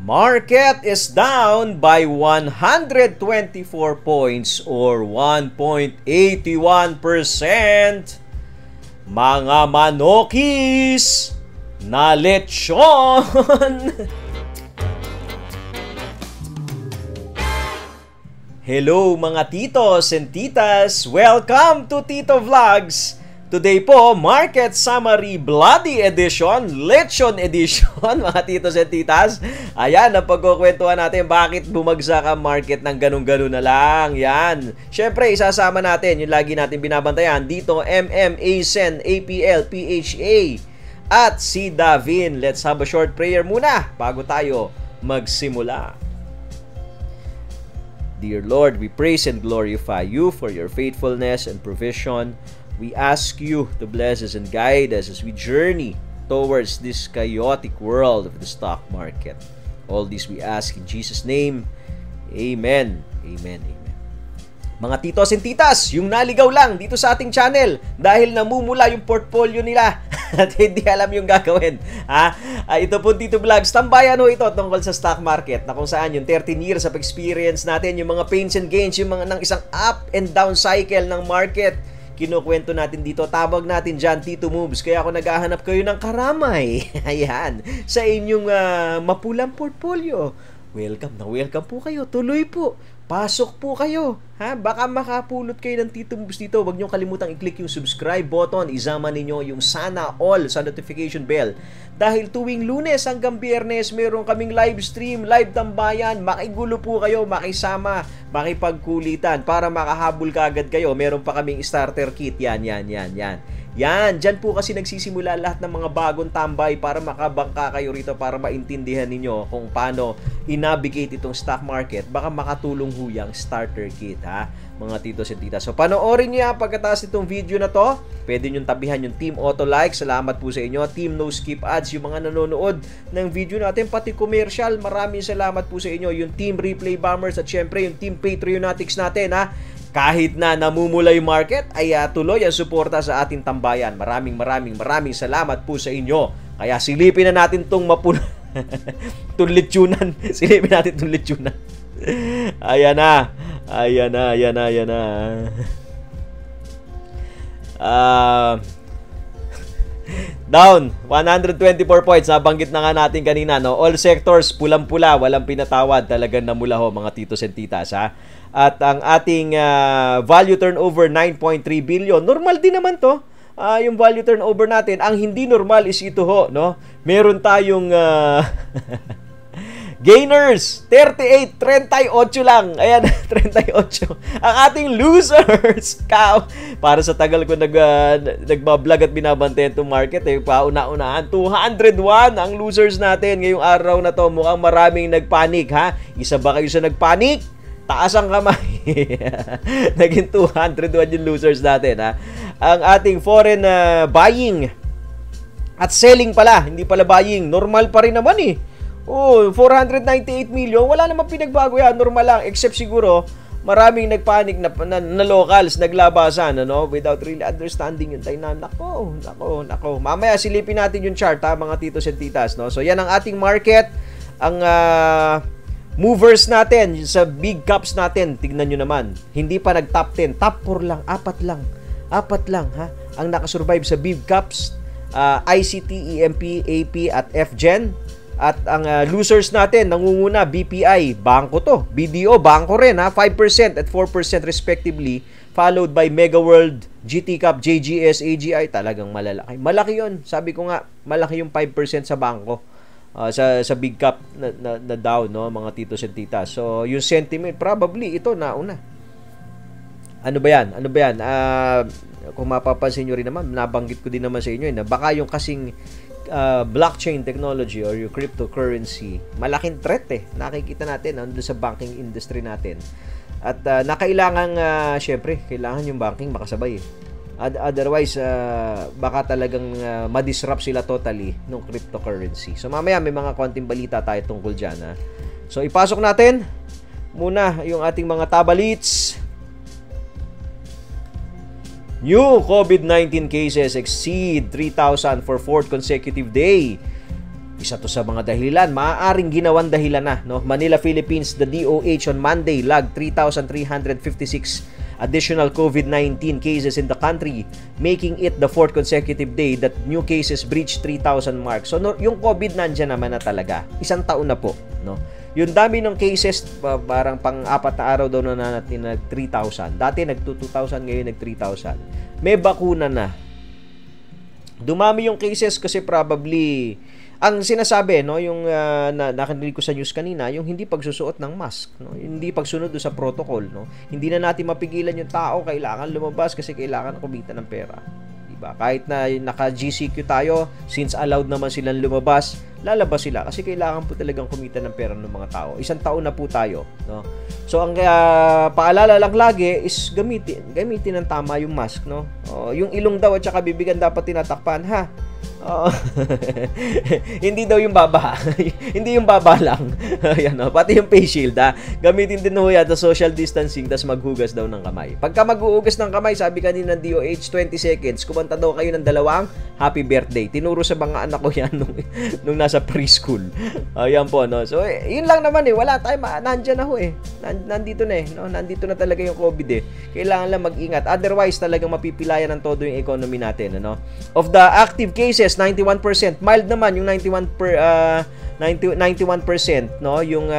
Market is down by 124 points or 1.81%. Mga manokis na lechon. Hello mga titos and titas, welcome to TitoVlogs. Today po, Market Summary Bloody Edition, Lechon Edition, mga titos and titas. Ayan, ang pagkukwentuhan natin bakit bumagsak ang market ng ganun-ganun na lang. Yan. Syempre, isasama natin yung lagi natin binabantayan dito, Acen, APL, PHA, at si Davin. Let's have a short prayer muna bago tayo magsimula. Dear Lord, we praise and glorify you for your faithfulness and provision. We ask you to bless us and guide us as we journey towards this chaotic world of the stock market. All this we ask in Jesus' name. Amen. Amen. Amen. Mga titos and titas, yung naligaw lang dito sa ating channel dahil namumula yung portfolio nila at hindi alam yung gagawin. Ito po TitoVlogs, tambayan ho ito tungkol sa stock market na kung saan yung 13 years of experience natin, yung mga pains and gains, yung mga ng isang up and down cycle ng market, kinukwento natin dito, tawag natin dyan Tito Moves. Kaya ako naghahanap kayo ng karamay. Ayan, sa inyong mapulang portfolio. Welcome na welcome po kayo. Tuloy po. Pasok po kayo. Baka makapulot kayo ng Tito Moves dito. Huwag nyo kalimutang i-click yung subscribe button. Isama ninyo yung sana all sa notification bell. Dahil tuwing Lunes hanggang Biyernes, meron kaming live stream, live tambayan. Makigulo po kayo, makisama, makipagkulitan para makahabol kaagad kayo. Meron pa kaming starter kit. Yan. Yan, dyan po kasi nagsisimula lahat ng mga bagong tambay para makabangka kayo rito para maintindihan ninyo kung paano i-navigate itong stock market. Baka makatulong huyang starter kit, mga titos and titas. So, panoorin niyo yan pagkatapos itong video na to. Pwede nyo tabihan yung Team Auto Like. Salamat po sa inyo. Team No Skip Ads, yung mga nanonood ng video natin, pati commercial. Maraming salamat po sa inyo. Yung Team Replay Bombers at syempre yung Team Patreonatics natin, kahit na namumula yung market, ay tuloy ang suporta sa ating tambayan. Maraming salamat po sa inyo. Kaya silipin na natin itong mapula. Tunlitsunan. Silipin natin itong litsunan. Ayan na. Down 124 points. Nabanggit na nga natin kanina, no? All sectors pulang-pula, walang pinatawad. Talagang namula ho, mga titos and titas, At ang ating value turnover 9.3 billion. Normal din naman to. Yung value turnover natin, ang hindi normal is ito ho, no? Meron tayong gainers 38 lang. Ayan, 38. Ang ating losers, para sa tagal ko nagbablog at binabantayan itong market, pauna-unahan 201 ang losers natin ngayong araw na to. Mukhang maraming nagpanik, Isa ba kayo sa nagpanik? Taas ang kamay. Naging 201 yung losers natin, Ang ating foreign buying at selling pala, hindi pala buying, normal pa rin naman 498 million, wala namang pinagbago yan, normal lang, except siguro maraming nagpanik na locals, naglabasan, without really understanding yung dynamic. Nako. Mamaya silipin natin yung chart, mga titos and titas, no? So yan ang ating market. Ang movers natin sa big caps natin, tignan nyo naman, hindi pa nag-top 10, top 4 lang, apat lang, ang nakasurvive sa big caps, ICT, EMP, AP at FGen. At ang losers natin, nangunguna, BPI, bangko to, BDO, bangko rin, 5% at 4% respectively, followed by Mega World, GT Cap, JGS, AGI, talagang malalaki. Malaki yun, sabi ko nga, malaki yung 5% sa bangko. Sa big cap na down, no, mga titos and titas. So yung sentiment probably ito nauna. Ano ba yan? Kung mapapansin nyo rin naman, nabanggit ko din naman sa inyo na baka yung kasing blockchain technology or yung cryptocurrency, malaking threat nakikita natin doon sa banking industry natin. At syempre kailangan yung banking makasabay. Otherwise, baka talagang ma-disrupt sila totally ng cryptocurrency. So, mamaya may mga konting balita tayo tungkol dyan. So, ipasok natin muna yung ating mga tabalits. New COVID-19 cases exceed 3,000 for fourth consecutive day. Isa to sa mga dahilan, maaaring ginawan dahilan na, no? Manila, Philippines, the DOH on Monday logged 3,356 additional COVID-19 cases in the country, making it the 4th consecutive day that new cases breached 3,000 mark. So yung COVID nandiyan naman na talaga. Isang taon na po, no? Yung dami ng cases, parang pang-apat na araw daw na natin nag 3,000. Dati nag 2,000, ngayon nag 3,000. May bakuna na. Dumami yung cases kasi probably ang sinasabi, no, yung nakarinig ko sa news kanina, yung hindi pagsusuot ng mask, no, hindi pagsunod do sa protocol, no. Hindi na natin mapigilan yung tao, kailangan lumabas kasi kailangan kumita ng pera. Diba? Kahit na naka-GCQ tayo, since allowed naman silang lumabas, lalabas sila kasi kailangan po talagang kumita ng pera ng mga tao. Isang taon na po tayo, no. So ang paalala lang lagi is gamitin ng tama yung mask, no. Yung ilong daw at saka bibigan dapat tinatakpan, ha. Hindi daw yung baba. Hindi yung baba lang. Ayan, no? Pati yung face shield, ha? Gamitin din ho yata social distancing, tas maghugas daw ng kamay. Pagka maghuhugas ng kamay, sabi kanina ng DOH, 20 seconds, kumanta daw kayo ng dalawang happy birthday. Tinuro sa mga anak ko yan nung nasa preschool. Ayan po, no? So, yun lang naman, wala tayo, nandyan na ho, nandito na, no? Nandito na talaga yung COVID, Kailangan lang mag-ingat. Otherwise, talagang mapipilayan ng todo yung economy natin, ano? Of the active cases, 91%. Mild naman yung 91%, no? Yung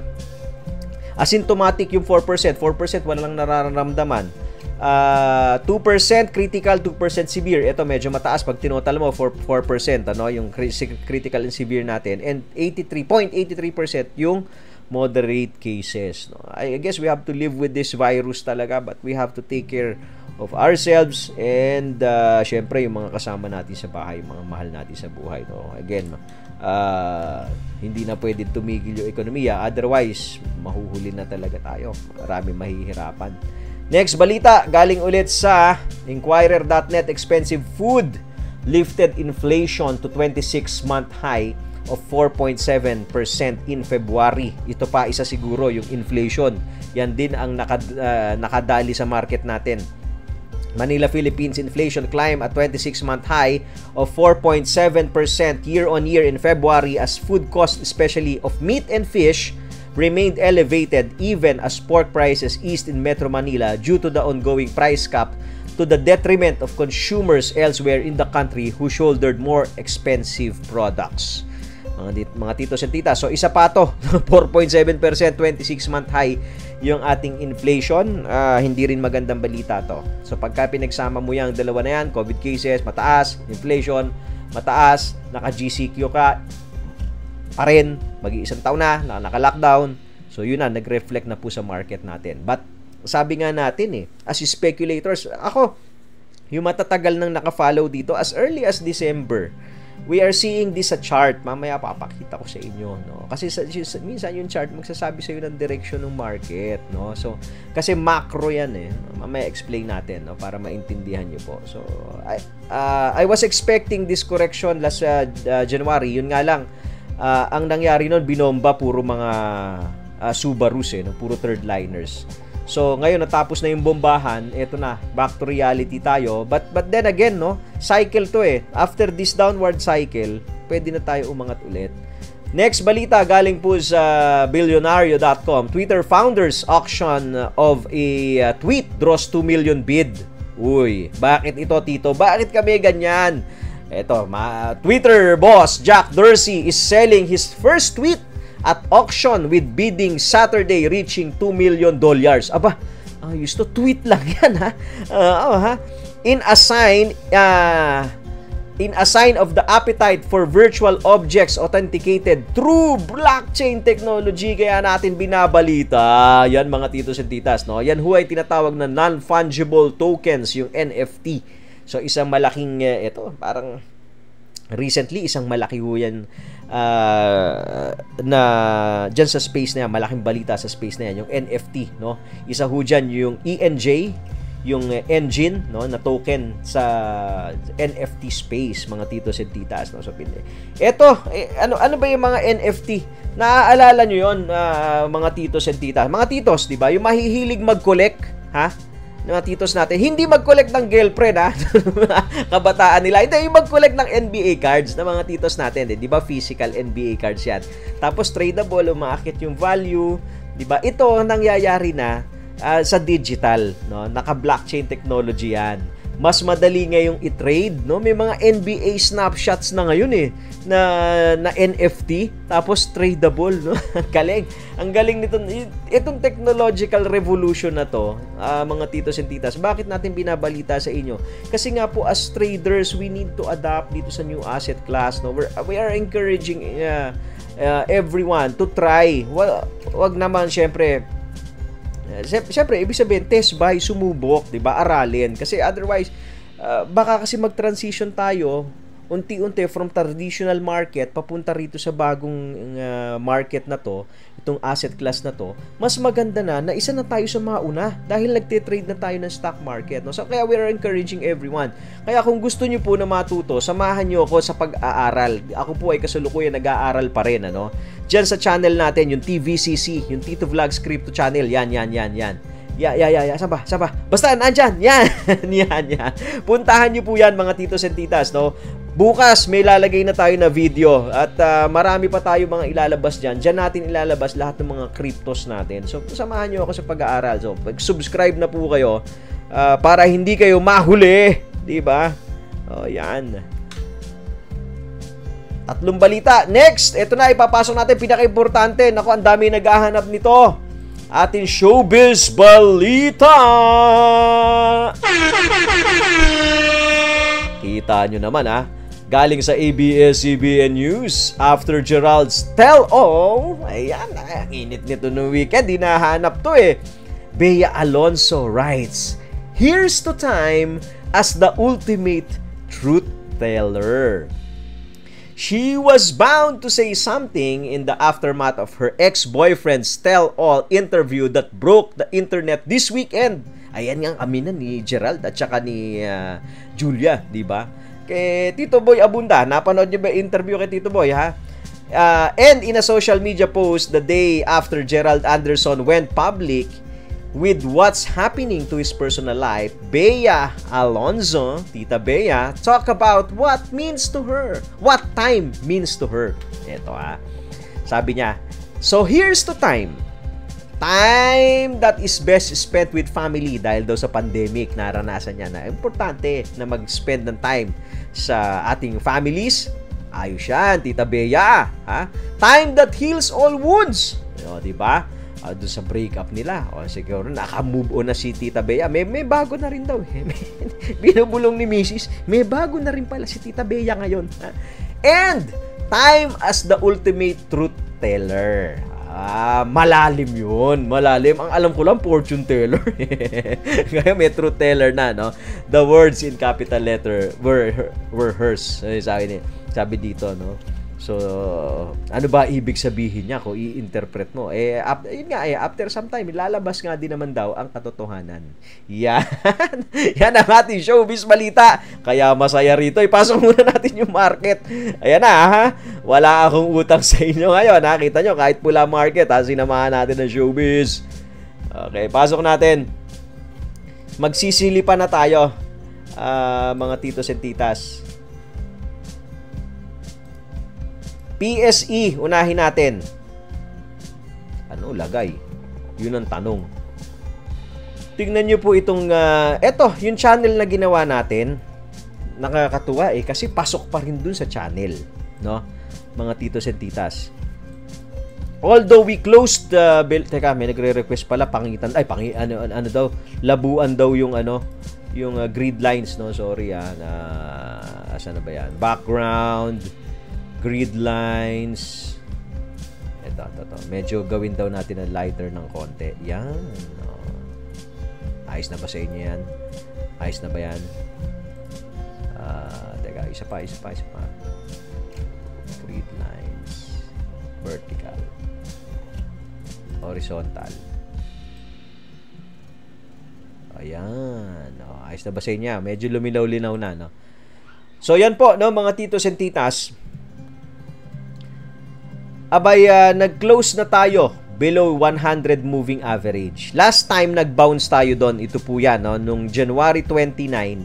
asymptomatic yung 4%. 4% walang nararamdaman. 2% critical, 2% severe. Ito medyo mataas pag tinotal mo 4%, ano, yung critical and severe natin. And 83% yung moderate cases, no? I guess we have to live with this virus talaga, but we have to take care of ourselves and syempre yung mga kasama natin sa bahay, yung mga mahal natin sa buhay, no? Again, hindi na pwede tumigil yung ekonomiya, otherwise mahuhuli na talaga tayo. Marami mahihirapan. Next balita, galing ulit sa Inquirer.net. Expensive food lifted inflation to 26-month high of 4.7% in February. Ito pa isa siguro yung inflation. Yan din ang nakadali sa market natin. Manila, Philippines inflation climbed at 26-month high of 4.7% year-on-year in February as food costs, especially of meat and fish, remained elevated even as pork prices eased in Metro Manila due to the ongoing price cap, to the detriment of consumers elsewhere in the country who shouldered more expensive products. Mga titos and titas. So, isa pa to. 4.7%, 26-month high yung ating inflation. Hindi rin magandang balita to. So, pagka pinagsama mo yung dalawa na yan, COVID cases, mataas, inflation, mataas, naka-GCQ ka, pa rin, mag-iisang taon na, naka-lockdown. So, yun na, nag-reflect na po sa market natin. But, sabi nga natin as speculators, ako, yung matatagal nang naka-follow dito, as early as December, we are seeing this sa chart. Mamaya papakita ko sa inyo, no? Kasi minsan yung chart magsasabi sa iyo ng direction ng market, no? So, kasi macro yan Mamaya explain natin, no, para maintindihan niyo po. So, I was expecting this correction last January. Yun nga lang, ang nangyari noon, binomba puro mga Subarus, no? Puro third liners. So, ngayon natapos na yung bombahan, eto na, back to reality tayo. But then again, no, cycle to After this downward cycle, pwede na tayo umangat ulit. Next balita, galing po sa billionario.com. Twitter founders auction of a tweet draws 2 million bid. Uy, bakit ito, Tito? Bakit kami ganyan? Eto, Twitter boss Jack Dorsey is selling his first tweet at auction with bidding Saturday reaching $2 million. Aba, ayos to, tweet lang yan In a sign of the appetite for virtual objects authenticated through blockchain technology, kaya natin binabalita. Yan mga titos and titas, no? Yan ay tinatawag na non-fungible tokens, yung NFT. So isang malaking parang recently isang malaki yan na dyan sa space na yan, malaking balita sa space na yan, yung NFT, no? Isa ho dyan yung ENJ, yung engine, no, na token sa NFT space, mga titos and titas, no? So, eto, ano ba yung mga NFT? Naaalala nyo yun, mga titos and titas? Mga titos, di ba? Yung mahihilig mag-collect, ha? mga titos natin, hindi mag-collect ng girlfriend, ha? Kabataan nila. Hindi, yung mag-collect ng NBA cards ng mga titos natin. Di ba? Physical NBA cards yan. Tapos, tradable, umaakit yung value. Di ba? Ito, nangyayari na sa digital. No? Naka-blockchain technology yan. Mas madali ngayong i-trade, no? May mga NBA snapshots na ngayon na NFT, tapos tradable, no? Galing. Ang galing nito. Itong technological revolution na to, mga titos and titas, bakit natin binabalita sa inyo? Kasi nga po, as traders, we need to adapt dito sa new asset class, no? We are encouraging everyone to try. Wag naman syempre, ibig sabihin, test buy, sumubok, 'di ba? Aralin. Kasi otherwise, baka kasi mag-transition tayo unti-unti from traditional market papunta rito sa bagong market na to, itong asset class na to. Mas maganda na isa na tayo sa mauna dahil nagte-trade na tayo ng stock market, no? So kaya we are encouraging everyone. Kaya kung gusto niyo po na matuto, samahan niyo ako sa pag-aaral. Ako po ay kasalukuyan nag-aaral pa rin, ano? Diyan sa channel natin, yung TVCC, yung TitoVlogs Crypto Channel. Yan. Saba. Basta, nandyan. Yan. Yan. Puntahan nyo po yan, mga titos and titas, no? Bukas, may lalagay na tayo na video. At marami pa tayo mga ilalabas dyan. Diyan natin ilalabas lahat ng mga cryptos natin. So, samahan nyo ako sa pag-aaral. So, subscribe na po kayo para hindi kayo mahuli. Diba? O, yan. Tatlong balita. Next, ito na, ipapasok natin pinaka-importante. Naku, ang dami naghahanap nito. Ating showbiz balita. Kita nyo naman, ha? Galing sa ABS-CBN News. After Gerald's tell-all, ayan, init nito no weekend. Hinahanap to, eh. Bea Alonzo writes, "Here's to time as the ultimate truth teller." She was bound to say something in the aftermath of her ex-boyfriend's tell-all interview that broke the internet this weekend. Ayan nga ang aminan ni Gerald at saka ni Julia, di ba? Kay Tito Boy Abunda, napanood niyo ba interview kay Tito Boy, ha? And in a social media post the day after Gerald Anderson went public with what's happening to his personal life, Bea Alonzo, Tita Bea, talk about what means to her, what time means to her. Ito, ha. Sabi niya, "So here's to time. Time that is best spent with family." Dahil daw sa pandemic, naranasan niya na importante na mag-spend ng time sa ating families. Ayos yan, Tita Bea. Ha? "Time that heals all wounds." O, diba? Doon sa breakup nila. O, siguro naka-move on na si Tita Bea. May bago na rin daw. Binubulong ni Mrs. May bago na rin pala si Tita Bea ngayon. And time as the ultimate truth teller. Malalim yun. Malalim. Ang alam ko lang, fortune teller. Ngayon may truth teller na, no? The words in capital letter were hers. Sabi dito, no? So, ano ba ibig sabihin niya kung i-interpret mo? Yun nga, after some time, lalabas nga din naman daw ang katotohanan. Yan. Yan ang ating showbiz balita. Kaya masaya rito. Ipasok muna natin yung market. Ayan na, ha? Wala akong utang sa inyo ngayon, ha? Kita nyo, kahit pula market, ha? Sinamahan natin ang showbiz. Okay, pasok natin. Magsisilipan na tayo, mga titos and titas. PSE, unahin natin. Ano lagay? Yun ang tanong. Tingnan nyo po itong, eto, yung channel na ginawa natin. Nakakatuwa kasi pasok pa rin dun sa channel. No? Mga titos and titas. Although we closed the bill, teka, may nagre-request pala, pangitan, ano daw, labuan daw yung yung grid lines, no? Sorry, asan na ba yan? Background, grid lines. Ito. Medyo gawin daw natin ang lighter ng konti. Yan. Ayos na ba sa inyo yan? Ayos na ba yan? Teka, isa pa. Grid lines. Vertical. Horizontal. Ayan. Ayos na ba sa inyo? Medyo luminaw-linaw na, no? So, yan po, no, mga titos and titas. Abay, nag-close na tayo below 100 moving average. Last time nag-bounce tayo doon, ito po yan, no? Nung January 29,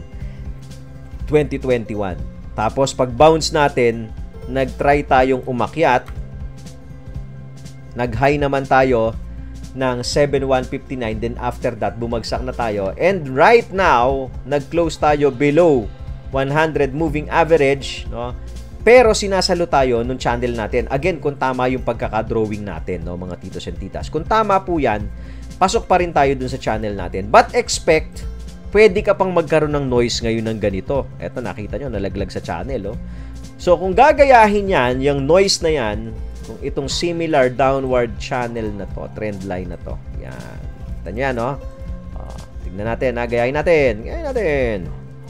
2021. Tapos pag-bounce natin, nag-try tayong umakyat. Nag-high naman tayo ng 7,159. Then after that, bumagsak na tayo. And right now, nag-close tayo below 100 moving average, no? Pero sinasalo tayo nung channel natin. Again, kung tama yung pagkakadrawing natin, no, mga titos and titas. Kung tama po yan, pasok pa rin tayo dun sa channel natin. But expect, pwede ka pang magkaroon ng noise ngayon ng ganito. Eto, nakita nyo, nalaglag sa channel. Oh. So, kung gagayahin yan, yung noise na yan, kung itong similar downward channel na to, trend line na to. Yan. Kita nyo yan, no? Tignan natin, gayahin natin. Gayahin natin.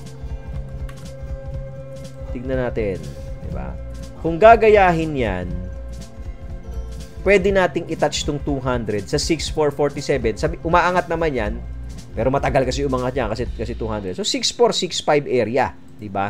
Tignan natin. Diba? Kung gagayahin yan, pwede nating itouch tong 200 sa 6,447. Sabi, umaangat naman yan, pero matagal kasi umangat yan kasi 200. So, 6,465 area. Diba?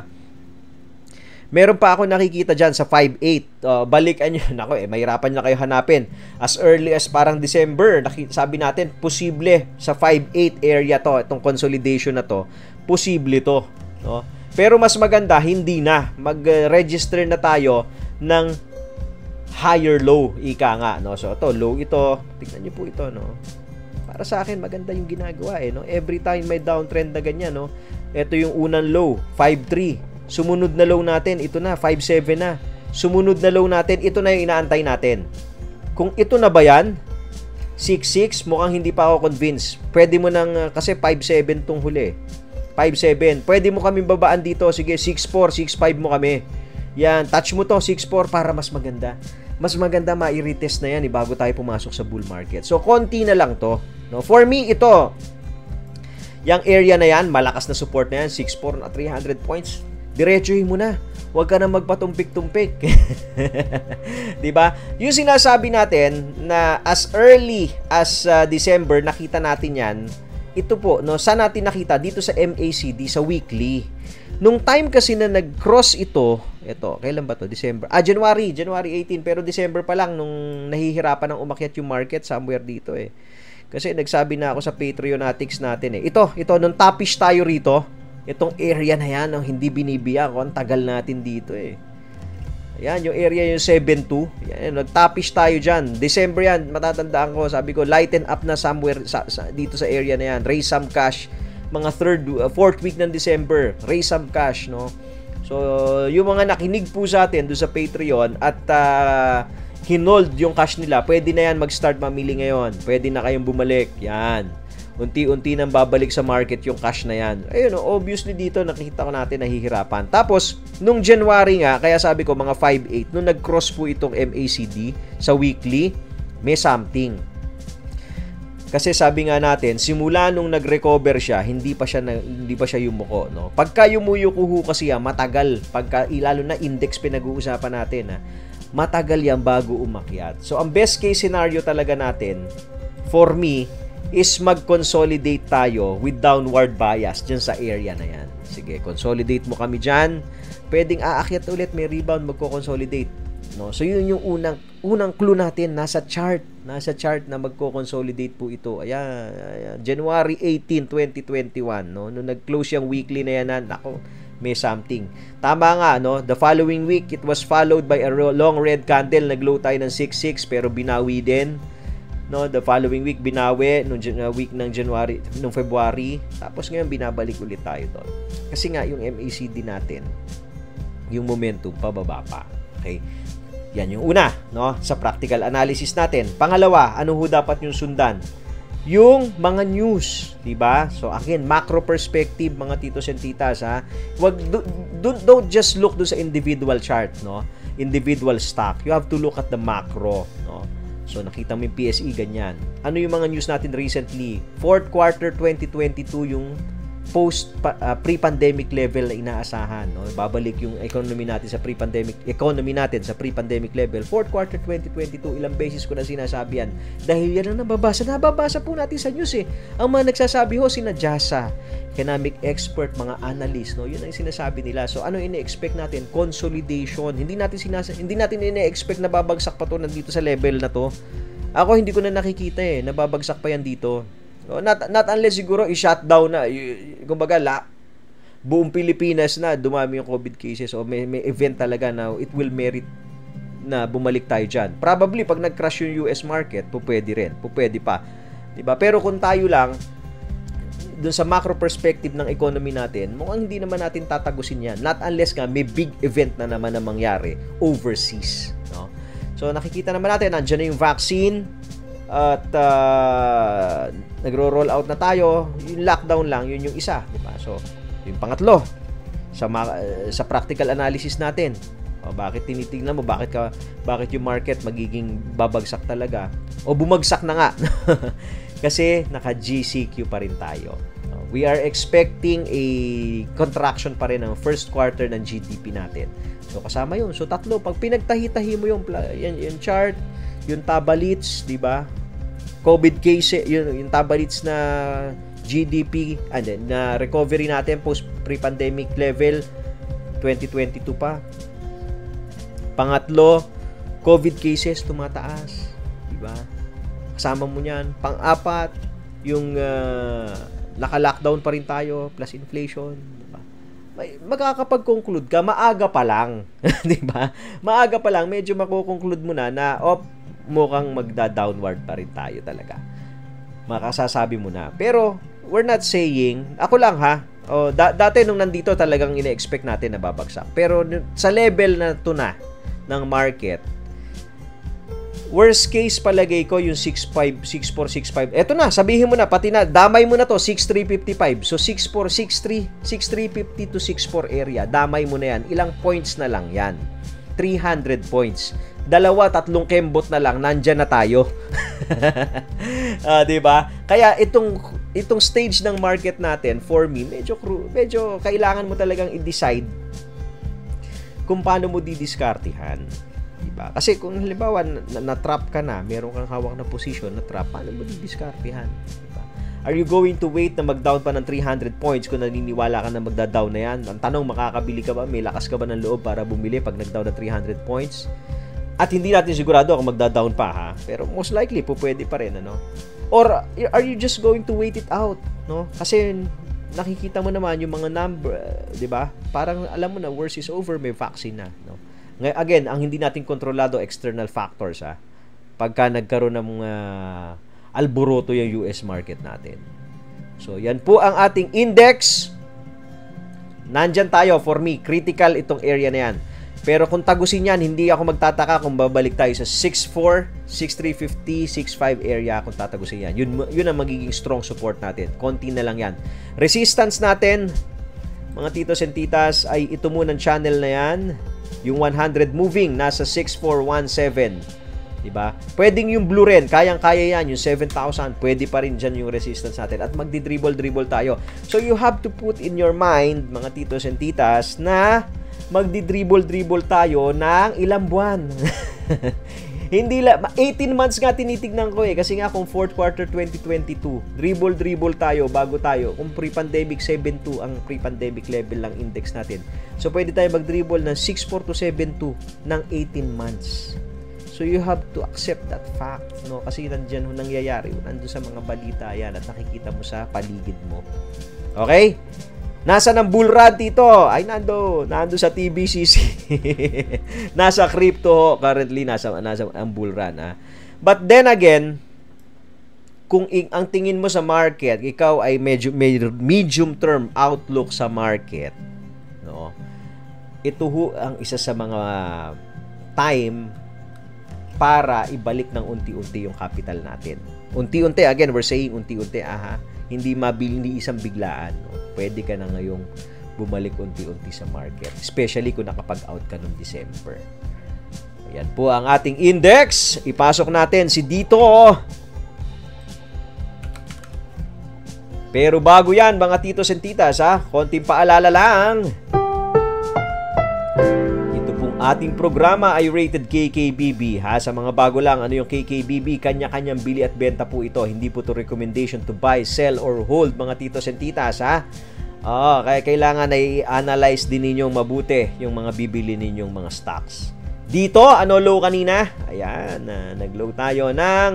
Meron pa ako nakikita dyan sa 5,8. Balikan nyo. Nako, mahirapan na kayo hanapin. As early as parang December, sabi natin, posible sa 5,8 area to, itong consolidation na to, posible to. No? Pero mas maganda, hindi na. Mag-register na tayo ng higher low, ika nga. No? So, ito, low ito. Tignan nyo po ito. No? Para sa akin, maganda yung ginagawa. No? Every time may downtrend na ganyan. No? Ito yung unang low, 5.3. Sumunod na low natin, ito na, 5.7 na. Sumunod na low natin, ito na yung inaantay natin. Kung ito na ba yan, 6.6, mukhang hindi pa ako convinced. Pwede mo nang, kasi 5.7 tong huli. 5.7. Pwede mo kami babaan dito. Sige, 6.4, 6.5 mo kami. Yan, touch mo to, 6.4 para mas maganda. Mas maganda ma-retest na yan bago tayo pumasok sa bull market. So, konti na lang to. No? For me, ito, yung area na yan, malakas na support na yan, 6.4 na 300 points. Diretsuhin mo na. Huwag ka na magpatumpik-tumpik. Diba? Yung sinasabi natin na as early as December, nakita natin yan. Ito po, no, saan natin nakita? Dito sa MACD, sa weekly. Nung time kasi na nag-cross ito, kailan ba to? December. January 18, pero December pa lang nung nahihirapan ng umakyat yung market somewhere dito eh. Kasi nagsabi na ako sa Patreonatics natin eh. Ito, nung topish tayo rito, itong area na yan, ang hindi binibiyak ko, ang tagal natin dito eh. Ayan, yung area yung 7.2. Yan, nag-topish tayo dyan. December yan, matatandaan ko. Sabi ko, lighten up na somewhere dito sa area na yan. Raise some cash. Mga 4th week ng December. Raise some cash, no? So, yung mga nakinig po sa atin doon sa Patreon at hinold yung cash nila, pwede na yan mag-start mamili ngayon. Pwede na kayong bumalik. Yan. Unti-unti nang babalik sa market yung cash na yan. Ayun, obviously dito nakita ko natin nahihirapan. Tapos, nung January nga, kaya sabi ko mga 5.8, nung nag-cross po itong MACD sa weekly, may something. Kasi sabi nga natin, simula nung nag-recover siya, hindi pa siya yumuko, no? Pagka yumuyuko kasi yan, matagal. Pagka lalo na index pinag-uusapan natin, matagal yan bago umakyat. So, ang best case scenario talaga natin, for me, is mag-consolidate tayo with downward bias dyan sa area na yan. Sige, consolidate mo kami dyan. Pwedeng aakyat ulit, may rebound, magko-consolidate. No? So, yun yung unang clue natin. Nasa chart na magko-consolidate po ito. Ayan. January 18, 2021. No? Nung nag-close yung weekly na yan, nako, may something. Tama nga, no? The following week, it was followed by a long red candle. Nag-low tayo ng 6.6 pero binawi din. No, the following week binawi nung week ng January, nung February, tapos ngayon binabalik ulit tayo doon. Kasi nga yung MACD natin, yung momentum pababa pa. Okay? Yan yung una, no, sa practical analysis natin. Pangalawa, ano ho dapat yung sundan? Yung mga news, 'di ba? So again, macro perspective mga titos and titas, ha. Don't just look do sa individual chart, no? Individual stock. You have to look at the macro, no? So, nakita mo yung PSE, ganyan. Ano yung mga news natin recently? 4th quarter 2022, yung pre-pandemic level na inaasahan. No? Babalik yung economy natin sa pre-pandemic level. 4th quarter 2022, ilang beses ko na sinasabi yan. Dahil yan ang nababasa po natin sa news eh. Ang mga nagsasabi ho, sina Jasa, economic expert, mga analyst, no? Yun ang sinasabi nila. So, ano ine-expect natin? Consolidation. Hindi natin ine-expect na babagsak pa to nandito sa level na to. Ako hindi ko na nakikita nababagsak pa yan dito. So, not unless siguro i-shutdown na, kumbaga buong Pilipinas na dumami yung COVID cases o may event talaga na it will merit na bumalik tayo dyan. Probably pag nag-crash yung US market, pwede rin, pwede pa. Diba? Pero kung tayo lang dun sa macro perspective ng economy natin, mukhang hindi naman natin tatagusin yan. Not unless nga may big event na naman na mangyari overseas. No? So, nakikita naman natin, nandiyan na yung vaccine at nagro-roll out na tayo. Yung lockdown lang, yun yung isa. Diba? So, yung pangatlo, sa practical analysis natin, bakit tinitingnan mo, bakit yung market magiging babagsak talaga? O bumagsak na nga. Kasi naka-GCQ pa rin tayo. We are expecting a contraction pa rin ng first quarter ng GDP natin. So kasama yun. So tatlo, pag pinagtahi-tahi mo yung chart, yung tabalits, di ba? COVID case, yung tabalits na GDP, and then na recovery natin post pre-pandemic level 2022 pa. Pangatlo, COVID cases tumataas, di ba? Kasama mo niyan. Pang-apat, yung naka-lockdown pa rin tayo plus inflation, diba? Magkakapag-conclude ka maaga pa lang, 'di ba? Maaga pa lang medyo mako-conclude mo na mukhang magda-downward pa rin tayo talaga. Makasasabi mo na. Pero we're not saying, ako lang dati nung nandito talagang ine-expect natin na babagsak. Pero sa level na to na ng market, worst case palagay ko yung 6.5, 6.4, 6.5. Eto na, sabihin mo na, pati na, damay mo na to, 6.355. So, 6.4, 6.350 to 6.4 area. Damay mo na yan. Ilang points na lang yan? 300 points. 2-3 kembot na lang, nandyan na tayo. Diba? Kaya itong stage ng market natin, for me, medyo kailangan mo talagang i-decide kung paano mo didiskartihan. Diba? Kasi kung halimbawa na-trap ka na, meron kang hawak na position na trap, paano mo didiskartihan? Diba? Are you going to wait na mag-down pa ng 300 points kung naniniwala ka na magda-down na yan? Ang tanong, makakabili ka ba? May lakas ka ba ng loob para bumili pag nag-down na 300 points? At hindi natin sigurado kung magda-down pa, Pero most likely, pwede pa rin, ano? Or are you just going to wait it out, no? Kasi nakikita mo naman yung mga number, 'di ba? Parang alam mo na worst is over, may vaccine na, no? Again, ang hindi natin kontrolado external factors, pagka nagkaroon ng mga alboroto yung US market natin. So, yan po ang ating index. Nandyan tayo, for me, critical itong area na yan. Pero kung tagusin yan, hindi ako magtataka kung babalik tayo sa 6.4, 6.350, 6.5 area kung tatagusin yan. Yun ang magiging strong support natin. Konti na lang yan. Resistance natin, mga titos and titas, ay ito muna ng channel na yan. Yung 100 moving, nasa 6.417. Diba? Pwedeng yung blue rin, kayang-kaya yan. Yung 7,000, pwede pa rin dyan yung resistance natin. At magdi-dribble-dribble tayo. So you have to put in your mind, mga titos and titas, na magdi-dribble-dribble tayo ng ilang buwan. Hindi 18 months nga tinitignan ko kasi nga kung fourth quarter 2022, dribble tayo bago tayo. Kung pre-pandemic 7.2 ang pre-pandemic level lang index natin. So pwede tayo mag-dribble ng 6.4 to 7.2 ng 18 months. So you have to accept that fact, no? Kasi nandiyan nangyayari, nandoon sa mga balita yan at nakikita mo sa paligid mo. Okay? Nasa ng bull run dito? Ay, nando sa TBCC. Nasa crypto currently, nasa ang bull run. But then again, kung ang tingin mo sa market, ikaw ay medyo may medium term outlook sa market, no? Ito ang isa sa mga time para ibalik ng unti-unti yung capital natin. Unti-unti, again, we're saying unti-unti, hindi isang biglaan, no? Pwede ka na ngayong bumalik unti-unti sa market, especially kung nakapag-out ka noong December. Ayan po ang ating index. Ipasok natin si dito. Pero bago yan, mga titos and titas, konting paalala lang. Ito pong ating programa ay rated KKBB, Sa mga bago lang, ano yung KKBB? Kanya-kanyang bili at benta po ito. Hindi po to recommendation to buy, sell, or hold, mga titos and titas, Kaya kailangan ay analyze din ninyong mabuti yung mga bibili ninyong mga stocks. Dito, ano low kanina? Ayan, nag-low tayo ng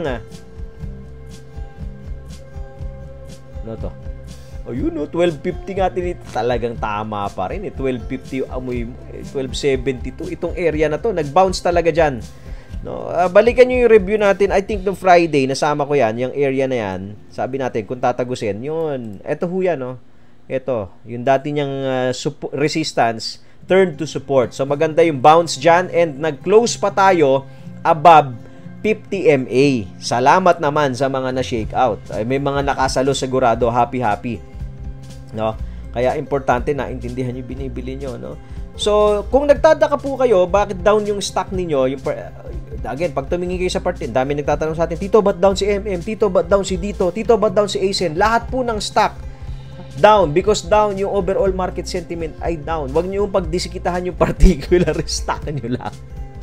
ano to? Ayun, 1250 nga tinit. Talagang tama pa rin. 1250 amoy mo. 1272. Itong area na to, nag-bounce talaga dyan. No, balikan nyo yung review natin. I think no Friday, nasama ko yan. Yung area na yan. Sabi natin, kung tatagusin, yun. Eto ho yan, no? Ito, yung dati niyang resistance, turn to support. So, maganda yung bounce dyan. And nag-close pa tayo above 50 MA. Salamat naman sa mga na-shake out. Ay, may mga nakasalo sigurado. Happy. No? Kaya importante na intindihan yung binibili nyo, no? So, kung nagtataka po kayo, bakit down yung stock ninyo, again, pag tumingin kayo sa parte, dami nagtatanong sa atin, Tito, ba't down si MM? Tito, ba't down si Dito? Tito, ba't down si Acen? Lahat po ng stock down because down yung overall market sentiment ay down. Huwag nyo yung pagdisikitahan yung particular stock nyo lang.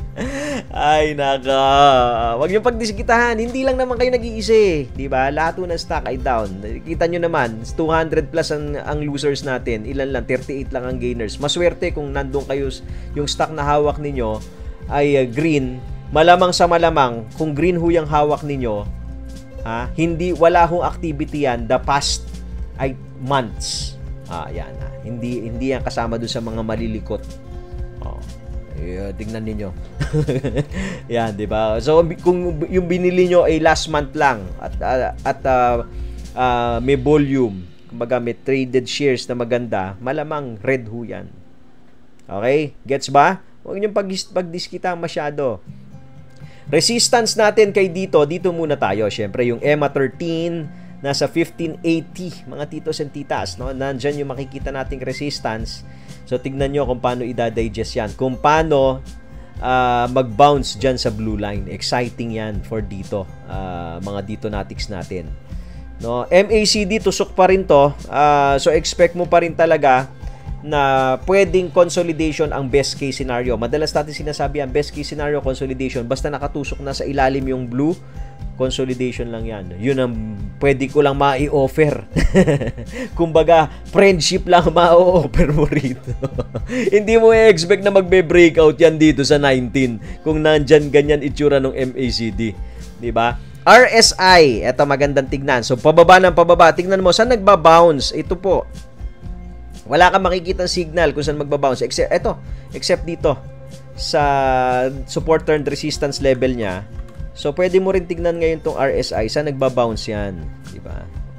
Ay, naka. Huwag yung pagdisikitahan. Hindi lang naman kayo nag-iisa eh. Diba? Lahat ng stock ay down. Kita nyo naman, 200 plus ang losers natin. Ilan lang? 38 lang ang gainers. Maswerte kung nandun kayo, yung stock na hawak ninyo ay green. Malamang sa malamang, kung green ho yung hawak ninyo, wala hong activity yan the past ay months. Yan. Hindi yan kasama doon sa mga malilikot. Tingnan niyo. Yan, 'di ba? So kung yung binili nyo ay last month lang at may volume, kumbaga may traded shares na maganda, malamang red ho yan. Okay? Gets ba? Huwag niyo pagdiskita masyado. Resistance natin kay dito muna tayo. Syempre yung EMA 13 nasa 1580, mga titos and titas, no? Nandiyan yung makikita nating resistance. So, tignan nyo kung paano i-digest yan. Kung paano mag-bounce dyan sa blue line. Exciting yan for dito. Mga ditonatics natin. No? MACD, tusok pa rin to. So, expect mo pa rin talaga na pwedeng consolidation ang best case scenario. Madalas natin sinasabi ang best case scenario consolidation. Basta nakatusok na sa ilalim yung blue, consolidation lang yan. Yun ang pwede ko lang ma-i-offer. Kumbaga, friendship lang ma-offer mo rito. Hindi mo i-expect na magbe-breakout yan dito sa 19 kung nandyan ganyan itsura ng MACD. Diba? RSI, eto magandang tignan. So, pababa ng pababa. Tignan mo, saan nagba-bounce? Ito po. Wala kang makikita signal kung saan magba-bounce. Except dito. Sa support and resistance level niya. So, pwede mo rin tignan ngayon tong RSI. Saan nagba-bounce yan? Diba?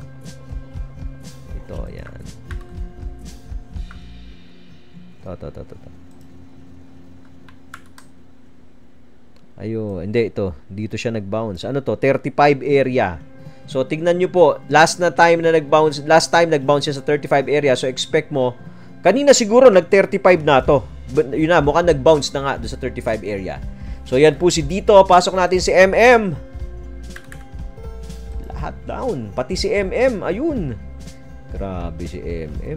Ito, yan. Ito. Ayun, hindi ito. Dito siya nag-bounce. Ano to? 35 area. So, tignan nyo po. Last time nag-bounce siya sa 35 area. So, expect mo, kanina siguro nag-35 na to. Yun na, mukhang nag-bounce na nga doon sa 35 area. So, yan po si dito. Pasok natin si MM. Lahat down. Pati si MM. Ayun. Grabe si MM.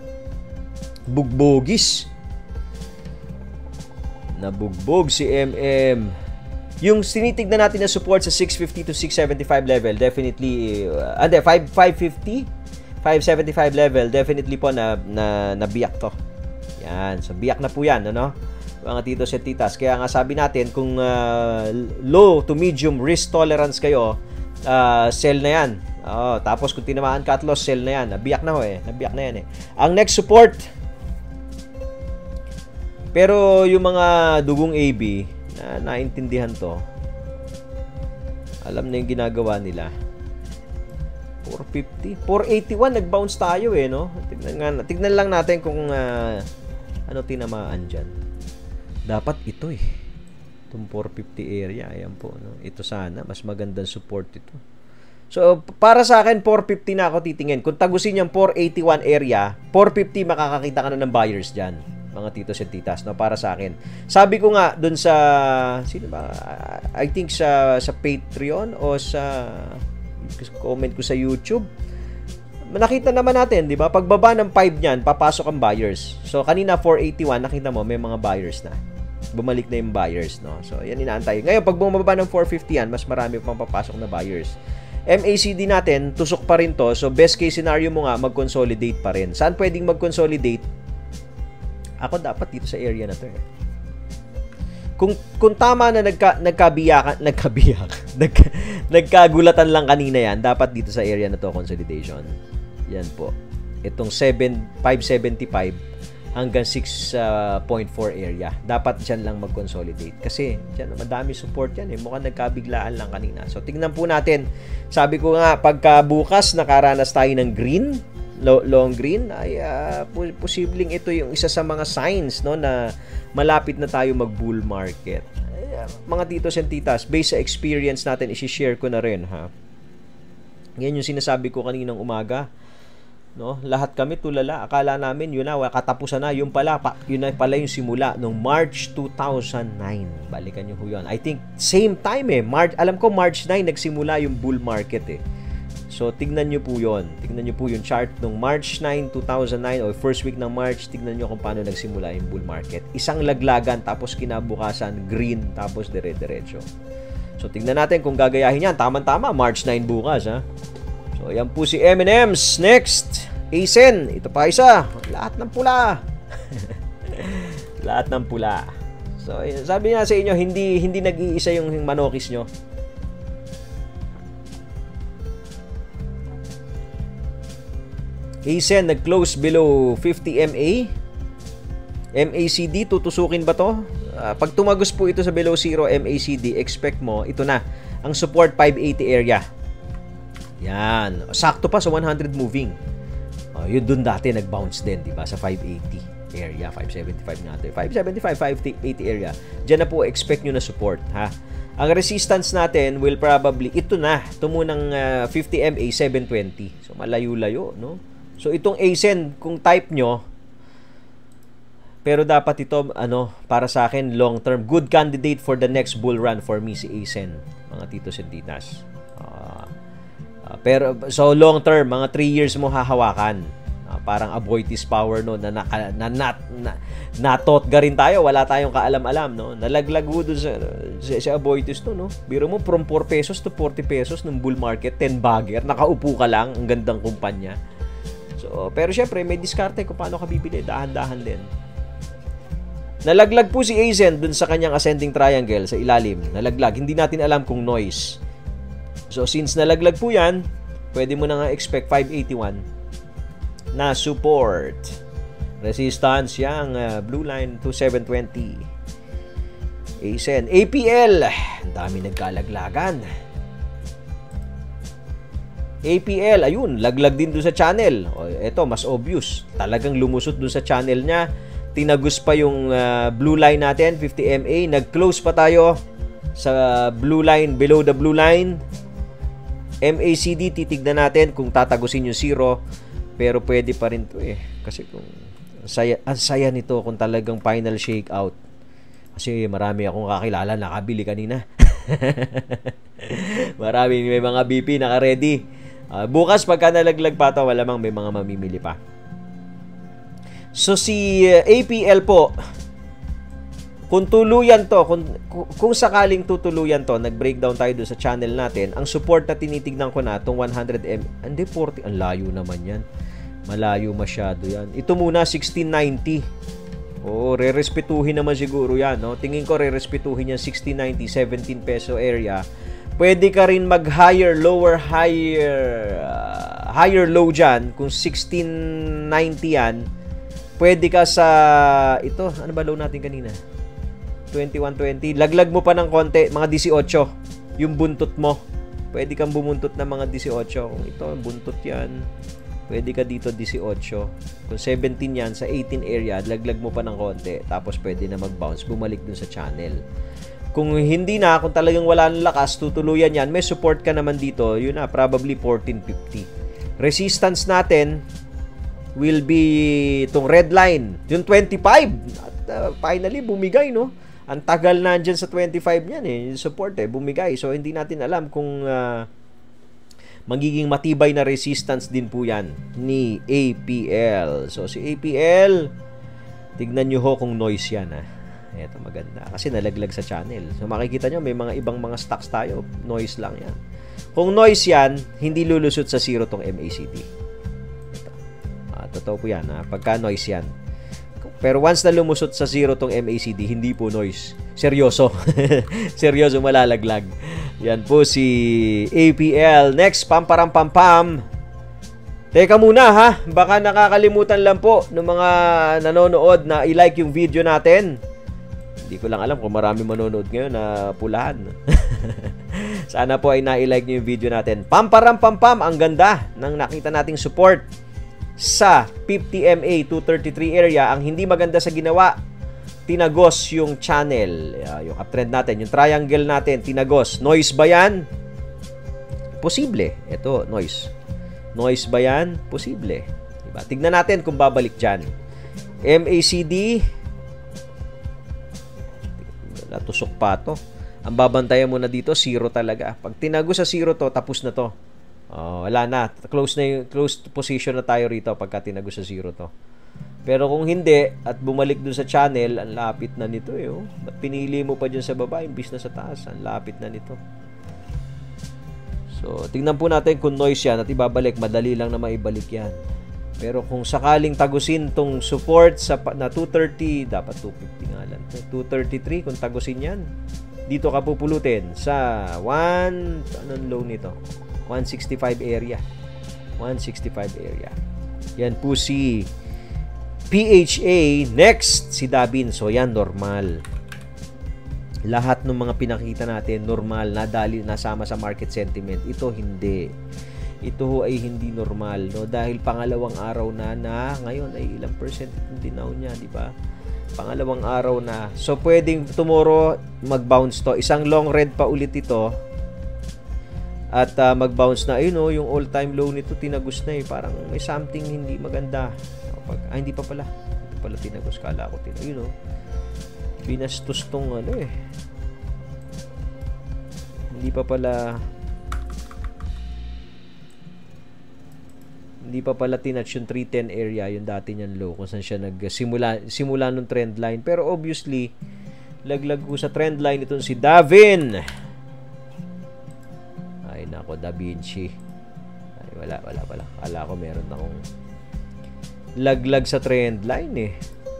Bugbogis. Nabugbog si MM. Yung tinitignan natin na support sa 650 to 675 level, definitely, 550, 575 level, definitely po na biyak to. Yan. So, biyak na po yan, ano? Mga titos at titas. Kaya nga sabi natin, kung low to medium risk tolerance kayo, sell na yan. Tapos kung tinamaan cut loss, sell na yan. Nabiyak na ho eh. Nabiyak na yan eh. Ang next support, pero yung mga dugong AB, naintindihan to. Alam na yung ginagawa nila. 450. 481, nag-bounce tayo eh, no? Tignan lang natin kung ano tinamaan dyan. Dapat ito eh. Itong 450 area. Ayan po. No? Ito sana. Mas magandang support ito. So, para sa akin, 450 na ako titingin. Kung tagusin yung 481 area, 450 makakakita ka na ng buyers dyan. Mga titos at titas. No? Para sa akin. Sabi ko nga dun sa, sino ba? I think sa Patreon o sa comment ko sa YouTube. Nakita naman natin, di ba? Pagbaba ng 5 niyan, papasok ang buyers. So, kanina 481, nakita mo, may mga buyers na. Bumalik na yung buyers, no? So, yan inaantay. Ngayon, pag bumaba ng 450 yan, mas marami pang papasok na buyers. MACD natin, tusok pa rin to. So, best case scenario mo nga, mag-consolidate pa rin. Saan pwedeng mag-consolidate? Ako dapat dito sa area na to eh. kung tama na nagkagulatan lang kanina yan, dapat dito sa area na to, consolidation. Yan po. Itong 575 hanggang 6.4 area. Dapat dyan lang mag-consolidate. Kasi dyan, madami support yan. Mukhang nagkabiglaan lang kanina. So, tingnan po natin. Sabi ko nga, pagka bukas nakaranas tayo ng green, long green, ay posibleng ito yung isa sa mga signs, no, na malapit na tayo mag-bull market. Ay, mga titos and titas, based sa experience natin, isi-share ko na rin, ha. Yan yung sinasabi ko kaninang umaga. No, lahat kami tulala. Akala namin yun na, katapusan na. Yun pala yung simula nung March 2009. Balikan niyo yun. I think same time alam ko March 9 nagsimula yung bull market eh. So tingnan niyo po yun. Tingnan niyo po yung chart nung March 9, 2009 o first week ng March. Tingnan niyo kung paano nagsimula yung bull market. Isang laglagan tapos kinabukasan green tapos dire-diretso. So tingnan natin kung gagayahin yan. Tama-tama March 9 bukas, ha. So, yan po si M&M's. Next, Acen. Ito pa isa. Lahat ng pula. Lahat ng pula. So, sabi nga sa inyo, hindi nag-iisa yung manokis nyo. Acen, nag-close below 50 MA. MACD, tutusukin ba to? Pag tumagos po ito sa below 0 MACD, expect mo, ito na. Ang support 580 area. Yan. Sakto pa sa 100 moving. Yun dun dati nag-bounce din, di ba? Sa 580 area. 575 nga ito. 575, 580 area. Diyan na po expect nyo na support, ha? Ang resistance natin will probably, ito na. Ito munang 50 MA, 720. So, malayo-layo, no? So, itong Acen, kung type nyo, pero dapat ito, para sa akin, long term. Good candidate for the next bull run for me, si Acen. Mga titos and titas. Pero so long term, mga 3 years mo hahawakan. Parang Aboitiz power, no, na natotga rin tayo, wala tayong kaalam-alam, no. Nalaglago doon sa Aboitiz to, no. Biro mo from 4 pesos to 40 pesos ng bull market, 10 bagger, nakaupo ka lang, ang gandang kumpanya. So, pero syempre may diskarte kung paano ka bibili, dahan-dahan din. Nalaglag po si Acen doon sa kanyang ascending triangle sa ilalim. Nalaglag, hindi natin alam kung noise. So, since nalaglag po yan, pwede mo na nga expect 581 na support. Resistance yang blue line to 720. Acen. APL. Ang dami nagkalaglagan. APL, ayun, laglag din doon sa channel. Ito, mas obvious. Talagang lumusot doon sa channel niya. Tinagos pa yung blue line natin, 50 MA. Nag-close pa tayo sa blue line, below the blue line. MACD, titignan natin kung tatagusin yung 0. Pero pwede pa rin to eh. Kasi kung ang saya nito kung talagang final shakeout. Kasi marami akong kakilala nakabili kanina. May mga BP naka-ready. Bukas pagka nalaglag pa to, malamang may mga mamimili pa. So si APL po, kung tuluyan to, kung sakaling tutuluyan to, nag-breakdown tayo doon sa channel natin, ang support na tinitignan ko na, itong 100M, hindi 40, ang layo naman yan. Malayo masyado yan. Ito muna, 1690. Oo, re-respetuhin naman siguro yan, no? Tingin ko, re-respetuhin yan, 1690, 17 peso area. Pwede ka rin mag-higher, lower, higher low dyan. Kung 1690 yan, pwede ka sa, ito, ano ba low natin kanina? 2120. Laglag mo pa ng konti, mga 18. Yung buntot mo. Pwede kang bumuntot ng mga 18. Kung ito, buntot yan. Pwede ka dito 18. Kung 17 yan, sa 18 area, laglag mo pa ng konti. Tapos pwede na mag-bounce, bumalik dun sa channel. Kung hindi na, kung talagang wala ng lakas, tutuluyan yan, may support ka naman dito, yun na, probably 1450. Resistance natin will be itong red line, yung 25. At finally, bumigay, no? Ang tagal na dyan sa 25 yan eh. Yung support eh, bumigay. So, hindi natin alam kung magiging matibay na resistance din po yan ni APL. So, si APL, tignan nyo ho kung noise yan ha. Ito maganda. Kasi nalaglag sa channel. So, makikita nyo, may mga ibang mga stocks tayo. Noise lang yan. Kung noise yan, hindi lulusot sa 0 tong MACD. Ito. Totoo po yan ha. Pagka noise yan. Pero once na lumusot sa zero tong MACD, hindi po noise. Seryoso. Seryoso malalaglag. Yan po si APL. Next, pam. Teka muna ha, baka nakakalimutan lang po ng mga nanonood na i-like yung video natin. Hindi ko lang alam kung marami manonood ngayon na pulahan. Sana po ay na-i-like nyo yung video natin. Pam, ang ganda ng nakita nating support sa 50 MA 233 area. Ang hindi maganda sa ginawa, tinagos yung channel. Yung uptrend natin, yung triangle natin, tinagos. Noise ba yan? Posible. Ito, noise. Noise ba yan? Posible. Diba? Tignan natin kung babalik dyan. MACD. Natusok pa to. Ang babantayan mo na dito, zero talaga. Pag tinago sa zero to, tapos na to. Wala na. Close position na tayo rito pagka tinago sa zero to. Pero kung hindi, at bumalik dun sa channel, ang lapit na nito eh. Oh. Pinili mo pa dyan sa baba, imbis na sa taas. Ang lapit na nito. So, tingnan po natin kung noise yan at ibabalik. Madali lang na maibalik yan. Pero kung sakaling tagusin tong support na 230, dapat 250 nga lang. 233 kung tagusin yan. Dito ka pupulutin sa anong low nito? 165 area. 165 area. Yan po si PHA. Next, si Davin. So, yan, normal. Lahat ng mga pinakita natin, normal, nasama sa market sentiment. Ito, hindi. Ito ay hindi normal, no? Dahil pangalawang araw na ngayon ay ilang percent yung dinaw niya, di ba? Pangalawang araw na. So, pwedeng tomorrow mag-bounce to. Isang long red pa ulit ito. At mag-bounce na. Ayun, no? Yung all-time low nito, tinagos na eh. Parang may something hindi maganda. Hindi pa pala. Hindi pala tinagos. Kala ko tinagos. Ayun, no? Binastos tong hindi pa pala tinatch yung 310 area, yung dati niyan low kung saan siya simula nung trend line. Pero obviously laglag ko sa trend line itong si Davin. Ay nako, Da Vinci. Ay wala akala ko meron akong laglag sa trend line eh.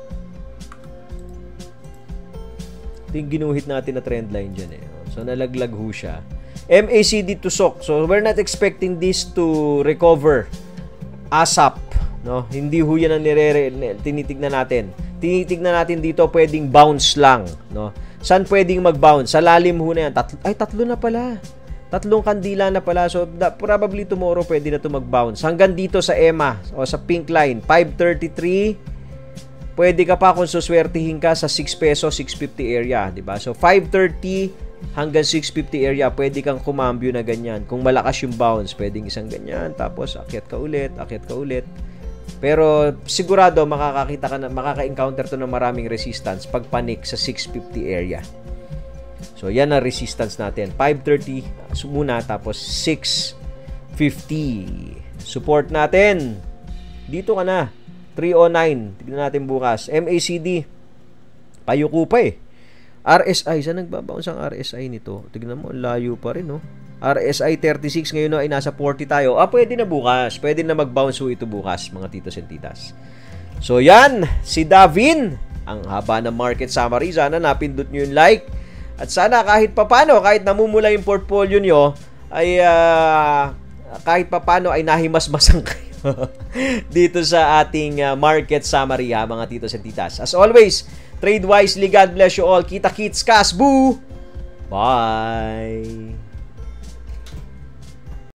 Ito yung ginuhit natin na trend line dyan eh. So, nalaglag ho siya. MACD tusok. So, we're not expecting this to recover ASAP. No? Hindi ho yan ang tinitignan natin. Tinitignan natin dito, pwedeng bounce lang. No? Saan pwedeng mag-bounce? Sa lalim ho na yan. Tatlo na pala. Tatlong kandila na pala. So, probably tomorrow pwede na ito mag-bounce. Hanggang dito sa EMA o sa pink line, 533. Pwede ka pa kung suswertihin ka sa 6 peso, 650 area, di ba? So 530 hanggang 650 area, pwede kang kumambyo na ganyan. Kung malakas yung bounce, pwedeng isang ganyan, tapos akyat ka ulit. Pero sigurado makaka-encounter to ng maraming resistance pag panik sa 650 area. So yan ang resistance natin. 530 muna, tapos 650. Support natin. Dito ka na. 309. Tignan natin bukas. MACD. Payuko pa eh. RSI. Saan nagbabounce ang RSI nito? Tignan mo. Layo pa rin, no? RSI 36. Ngayon ay nasa 40 tayo. Pwede na bukas. Pwede na mag-bounce ito bukas, mga titos and titas. So, yan. Si Davin. Ang haba ng market summary. Sana napindot nyo yung like. At sana kahit papano, kahit namumula yung portfolio nyo, ay kahit papano ay nahimasmasang kayo. Dito sa ating market summary, mga titos and titas. As always, trade wisely. God bless you all. Kita kits, kas, boo! Bye!